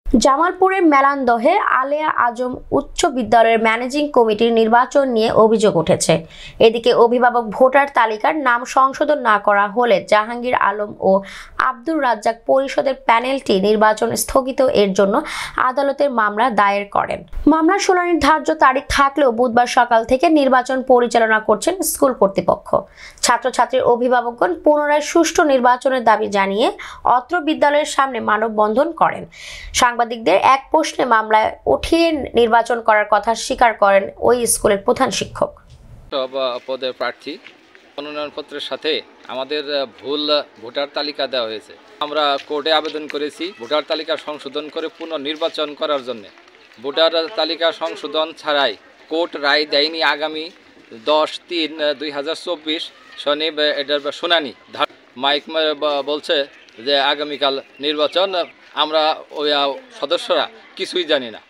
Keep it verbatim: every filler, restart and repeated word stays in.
জামালপুরের মেলান্দহে আলেয়া আজম উচ্চ বিদ্যালয়ের ম্যানেজিং কমিটির নির্বাচন নিয়ে অভিযোগ উঠেছে। এদিকে অভিভাবক ভোটার তালিকার নাম সংশোধন না করা হলে জাহাঙ্গীর আলম ও আব্দুর রাজ্জাক পরিষদের প্যানেলটি নির্বাচন স্থগিত এর জন্য আদালতে মামলা দায়ের করেন। মামলার শুনানির ধার্য তারিখ থাকলেও বুধবার সকাল থেকে নির্বাচন পরিচালনা করছেন স্কুল কর্তৃপক্ষ। ছাত্রছাত্রীর অভিভাবকগণ পুনরায় সুষ্ঠু নির্বাচনের দাবি জানিয়ে অত্র বিদ্যালয়ের সামনে মানববন্ধন করেন। সাংবাদিকদের এক প্রশ্নে মামলায় উঠিয়ে নির্বাচন করার কথা স্বীকার করেন ওই স্কুলের প্রধান শিক্ষক। পদের প্রার্থী মনোনয়নপত্রের সাথে আমাদের ভুল ভোটার তালিকা দেওয়া হয়েছে। আমরা কোর্টে আবেদন করেছি ভোটার তালিকা সংশোধন করে পুনর্নির্বাচন করার জন্য। ভোটার তালিকা সংশোধন ছাড়াই কোর্ট রায় দেয়নি। আগামী দশ তিন দুই হাজার চব্বিশ শনিব এটার শুনানি। মাইক বলছে যে আগামীকাল নির্বাচন। আমরা ওই সদস্যরা কিছুই জানি না।